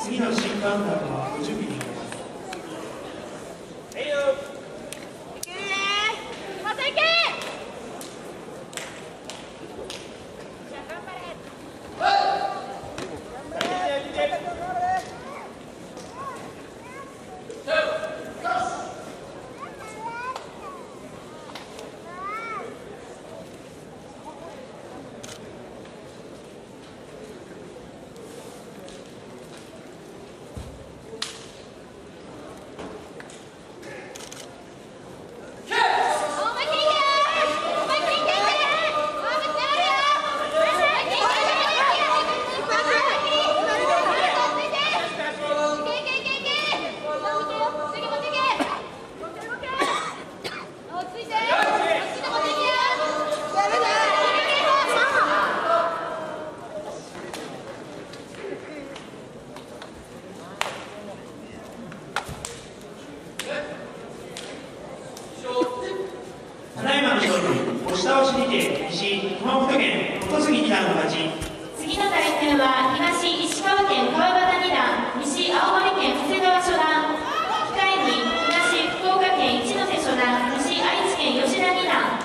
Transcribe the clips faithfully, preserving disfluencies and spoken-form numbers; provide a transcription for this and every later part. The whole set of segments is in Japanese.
次の審判団はご準備になります。押し倒しにて西熊本県小杉二段の勝ち。 次の対戦は東石川県川端二段、西青森県長谷川初段、控えに東福岡県一ノ瀬初段、西愛知県吉田二段。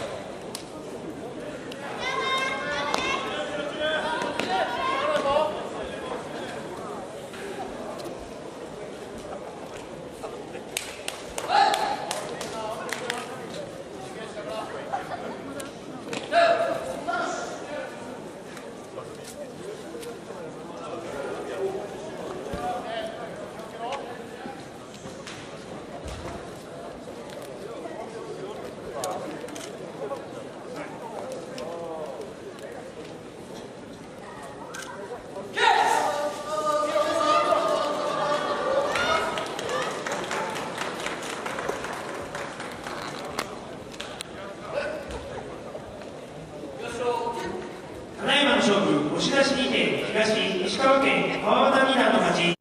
押し出しにて東石川県川端二段の勝ち。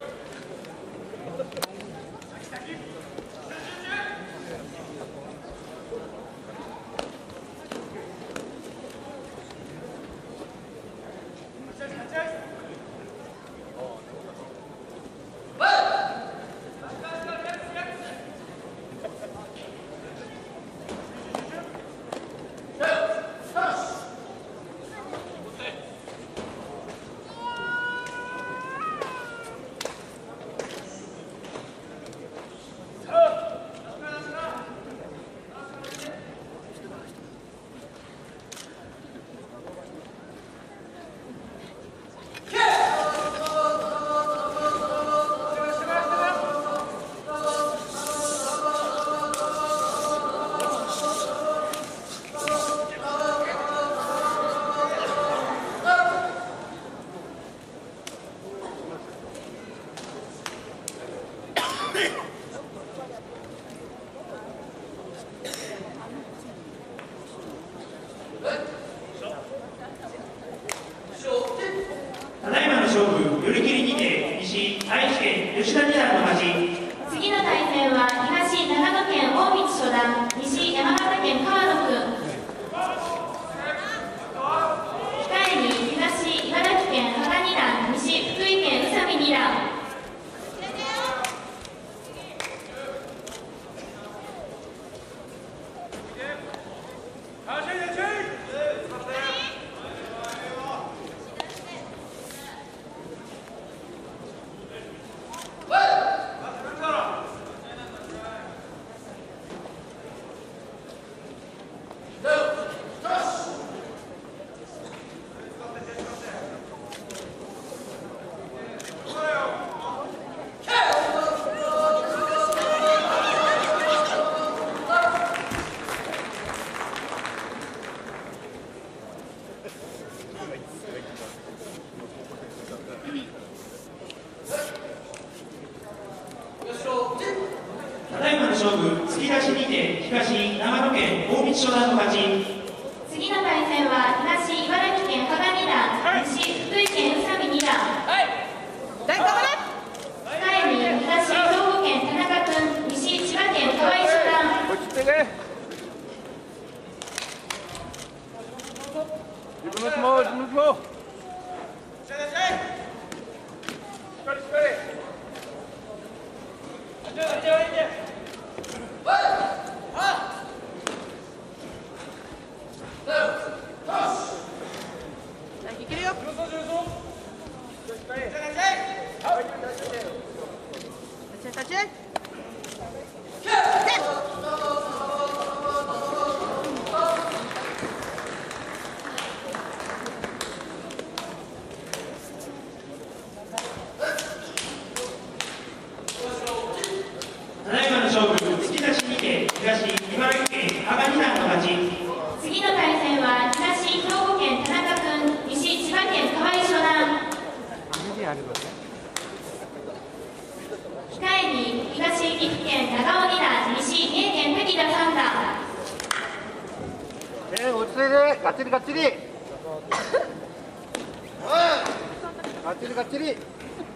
ただいまの勝負、寄り切りにて西愛知県吉田二段の勝ち。 次の対戦は東長野県大道初段、西山形県川野君。控えに東茨城県羽賀二段、西福井県宇佐美二段。ただいまの勝負、突き出しにて東長野県大道初段の勝ち。 次の対戦は東茨城県羽賀二段、西福井県宇佐美二段。控えに東兵庫県田中君、西千葉県河合初段。 自分の相撲、自分の相撲。 ただいまの勝負、突き出しにて東茨城県羽賀二段の勝ち。 次の対戦は東兵庫県田中君、西千葉県河合初段。控えに東岐阜県長尾二段、西三重県滝田三段。 えー、落ち着いて、がっちりがっちり。がっちりがっちり。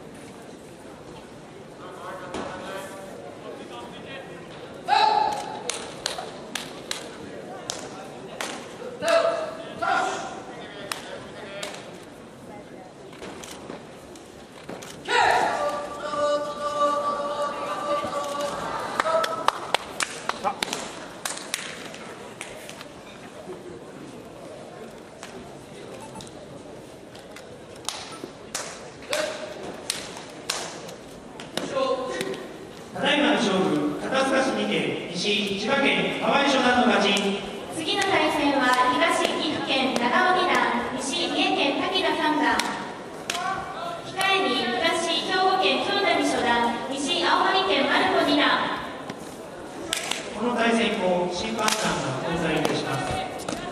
ただいまの勝負、肩透かしにて西千葉県河合初段の勝ち。 次の対戦は東岐阜県長尾二段、西三重県滝田三段。控えに東兵庫県京谷初段、西青森県丸子二段。 この対戦後、審判団が交代いたします。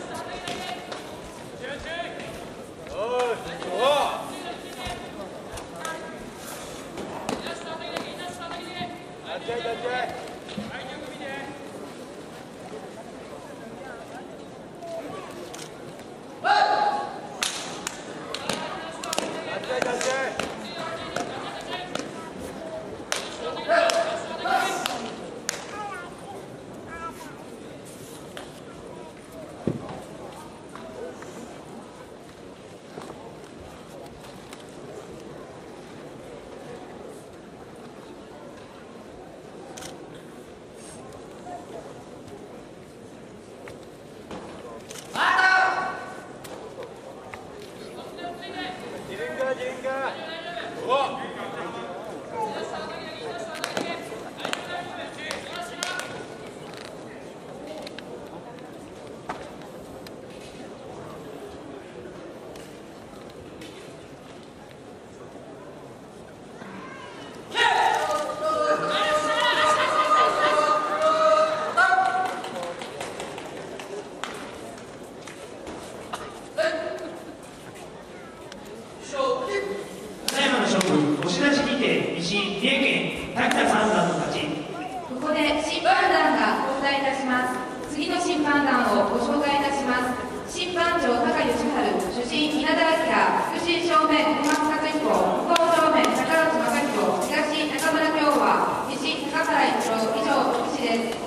押し出しにて西三重県滝田三段の勝ち。 ここで審判団が交代いたします。次の審判団をご紹介いたします。審判長高義治、主審稲田明、副審正面小松克彦、向こう正面高内正弘、東中村京和、西高原一郎。以上福祉です。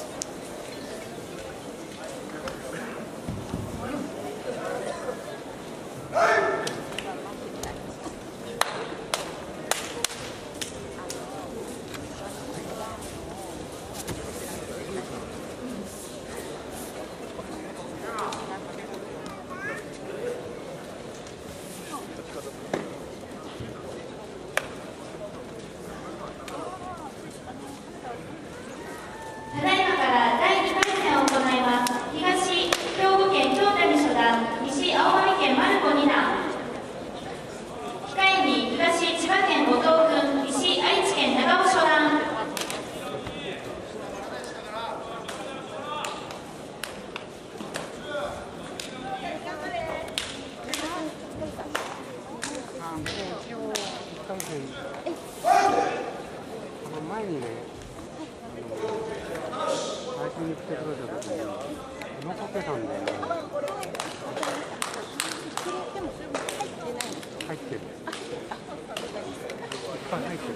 ただいまからだいにかい戦を行います。東兵庫県京谷初段、西青森県丸子二段。控えに東千葉県後藤君、西愛知県長尾初段。 前にね、最初に来てくれた時に残ってたんだよね。入ってる。いっぱい入ってる。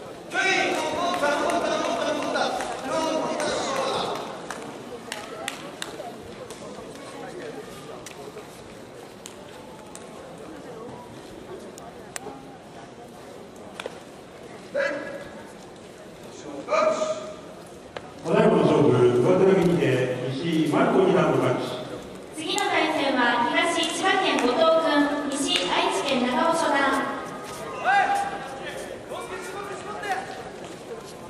ただいまの勝負、上手投げにて西丸子二段の勝ち。 次の対戦は東千葉県後藤君、西愛知県長尾初段。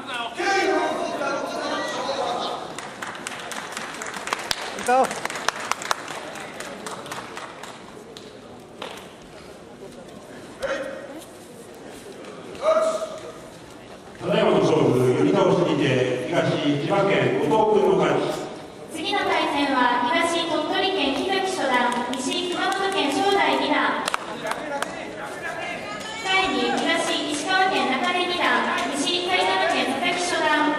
ただいまの勝負、寄り倒しにて東千葉県後藤君の勝ち。 次の対戦は東鳥取県木崎初段、西熊本県正代二段。控えに東石川県中根二段、西埼玉県佐々木初段。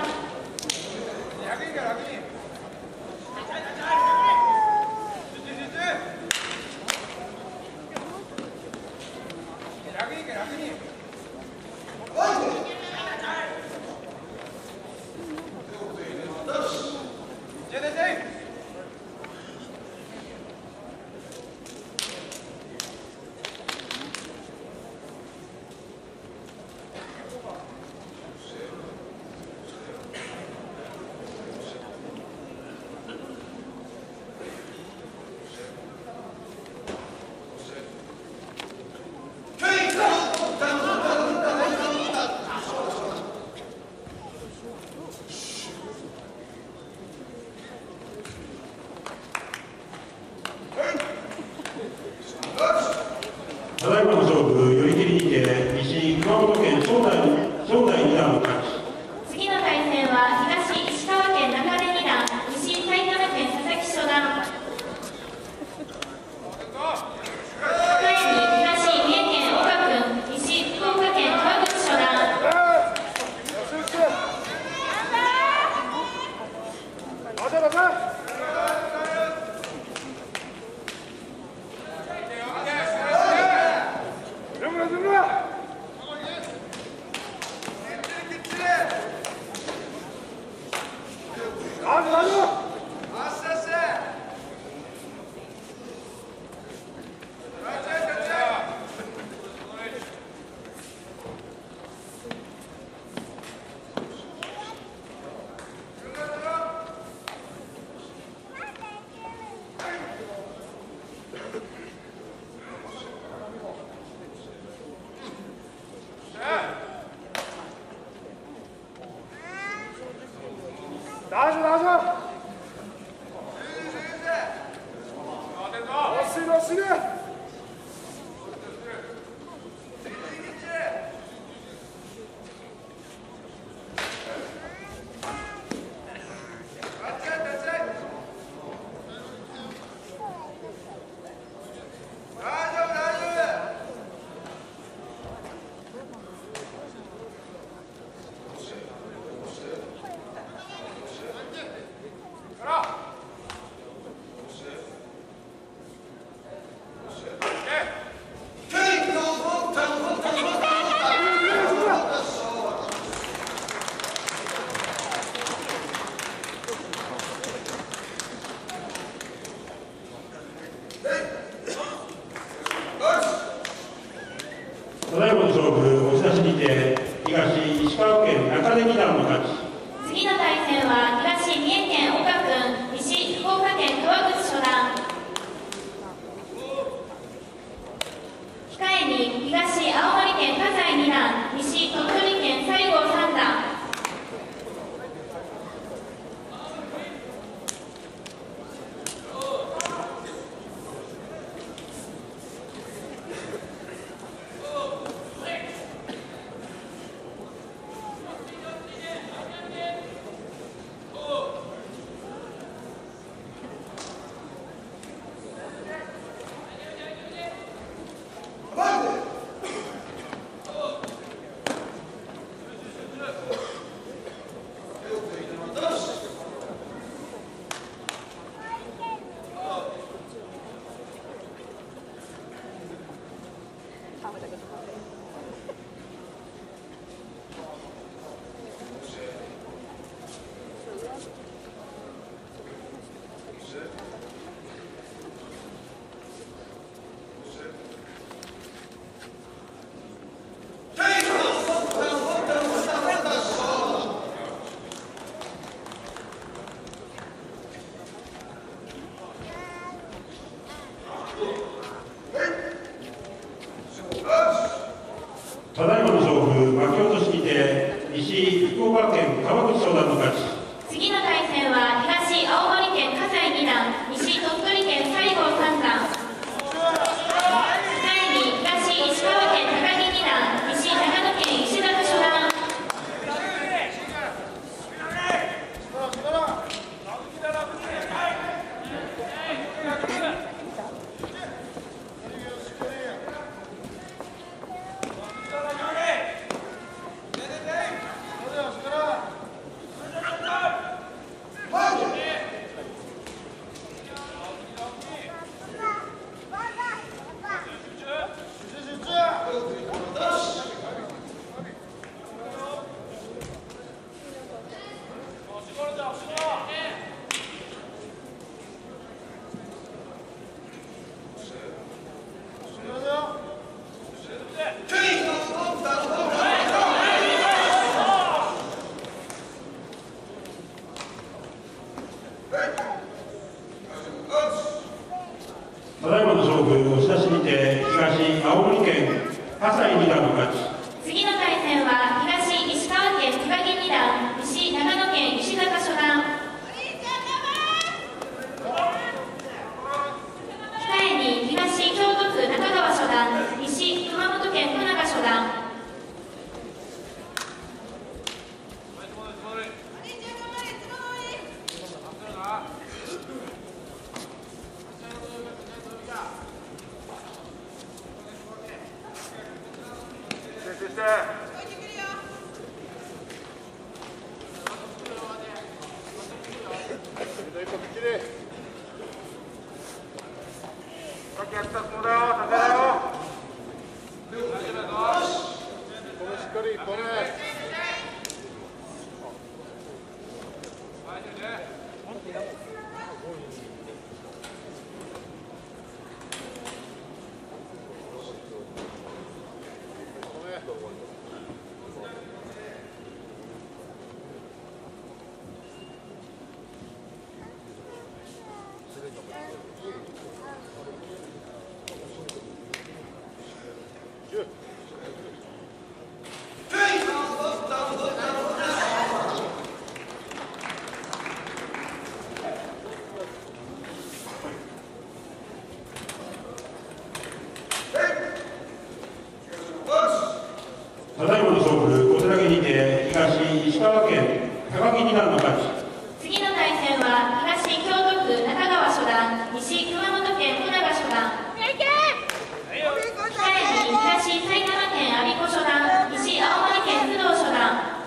ただいまの勝負、寄り切りにて西熊本県正代正代二段の勝ち。 次の対戦は東石川県中根二段、西埼玉県佐々木初段。控えに東三重県岡君、西福岡県川口初段。 大丈夫大丈夫。押す押す。 ただいまの勝負、押し出しにて東石川県中根二段の勝ち。 次の対戦は東三重県岡君、西福岡県川口初段。控えに東青森県葛西二段、西鳥取県西郷三段。 県川口商団の勝ち。 次の対戦は東青森県葛西二段、西鳥取県西郷三段。だいに東石川県高木二段、西長野県石坂初段。 ただいまの勝負、押し出しにて東青森県葛西二段の勝ち。 次の対戦は東石川県高木二段、西長野県石坂初段。控えに東京都府中川初段、西熊本県小長初段。 ただいまの勝負、小手投げにて東石川県高木二段の勝ち。 次の対戦は東京都府中川初段、西熊本県小長初段。控えに東埼玉県我孫子初段、西青森県須藤初段。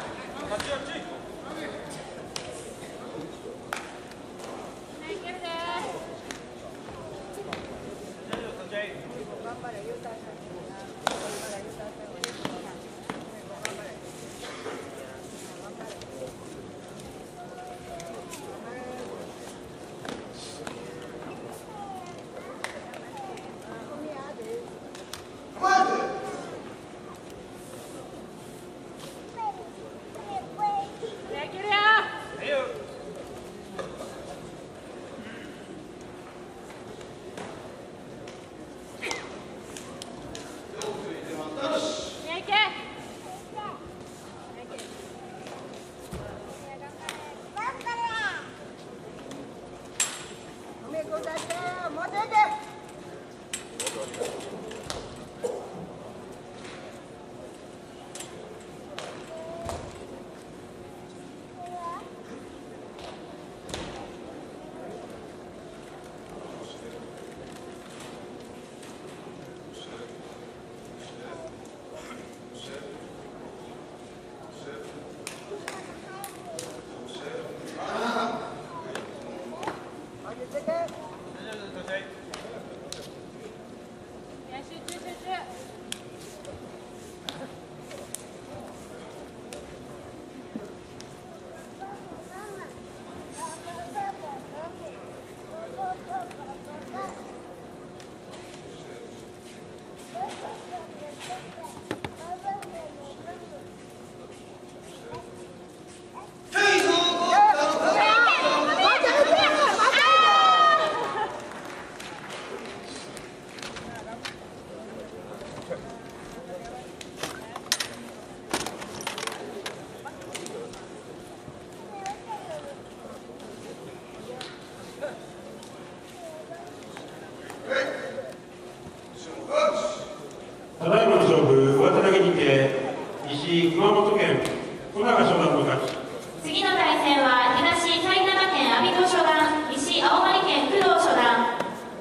次の対戦は東埼玉県阿鼻子初段、西青森県工藤初段。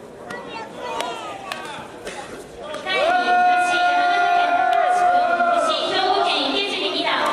控えに東山形県高橋君、西兵庫県池尻二段。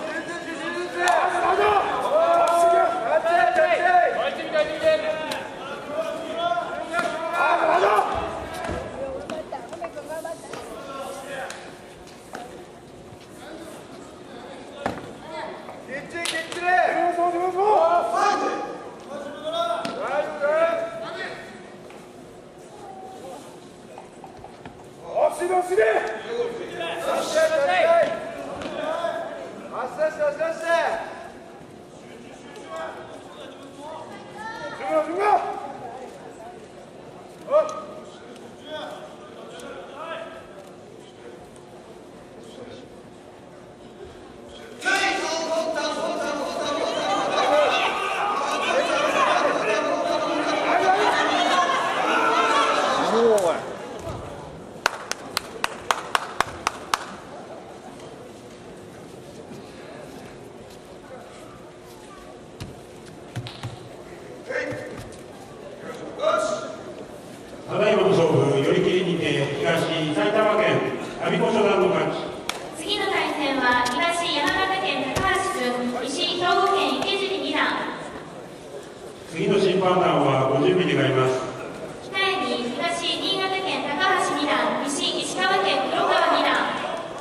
ただいまの勝負、寄り切りにて東埼玉県阿鼻子初段の勝ち。 次の対戦は東山形県高橋君、西兵庫県池尻二段。 次の審判団はご準備願います。 控えに東新潟県高橋二段、西石川県黒川二段。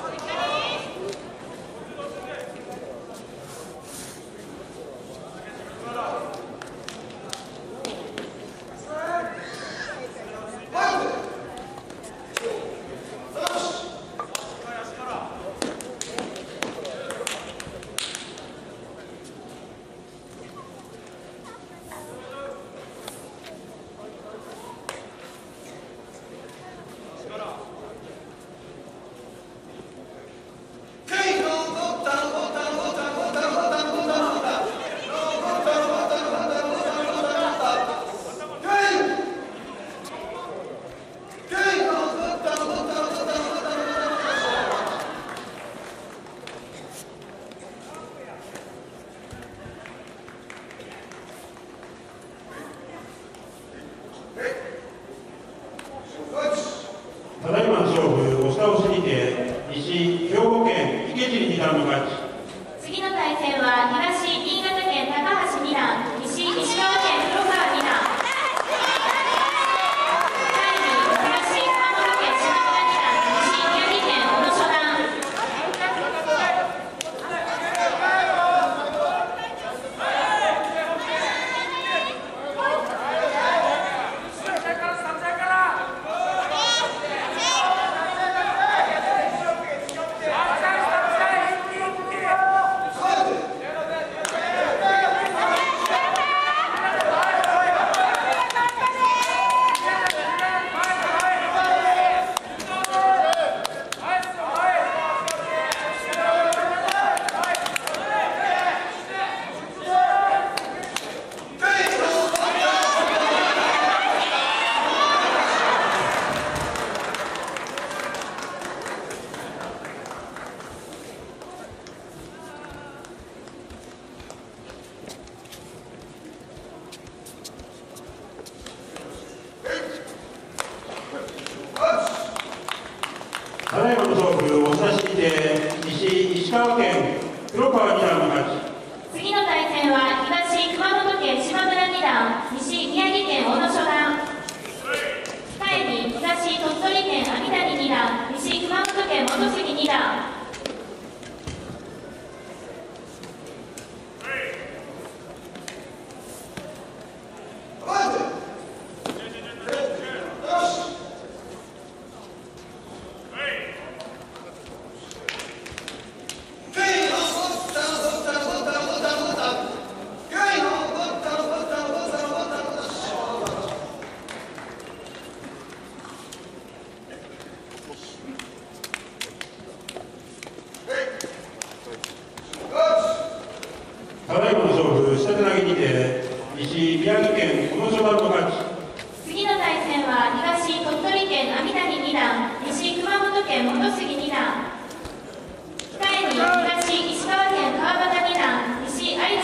ただいまの勝負、押し倒しにて西兵庫県池尻二段の勝ち。 次の対戦は東新潟県高橋二段、西石川県黒川二段。控えに東熊本県島村二段、西宮城県小野初段。 ただいまの勝負、押し出しにて西石川県黒川二段の勝ち。 次の対戦は東熊本県島村二段、西宮城県小野初段。控えに東鳥取県網谷二段、西熊本県元杉二段。 ただいまの勝負、下手投げにて西宮城県小野初段の勝ち。 次の対戦は東鳥取県網谷二段、西熊本県元杉二段。控えに東石川県川端二段、西有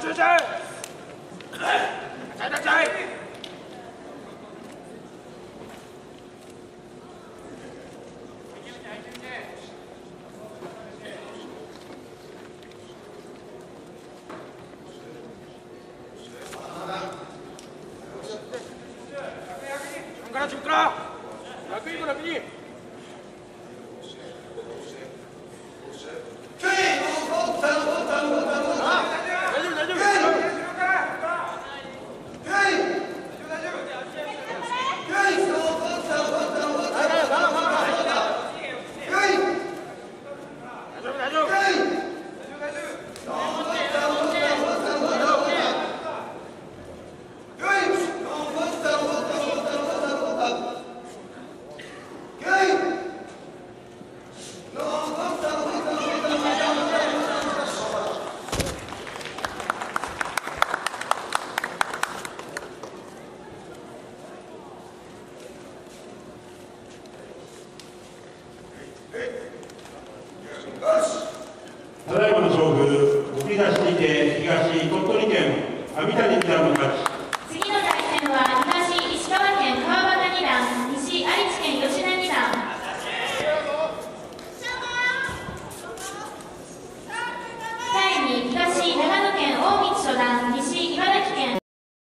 集中立ち合い立ち合い自分から楽に行こう楽にただいまの勝負、送り出しにて東鳥取県阿弥谷二段の勝ち。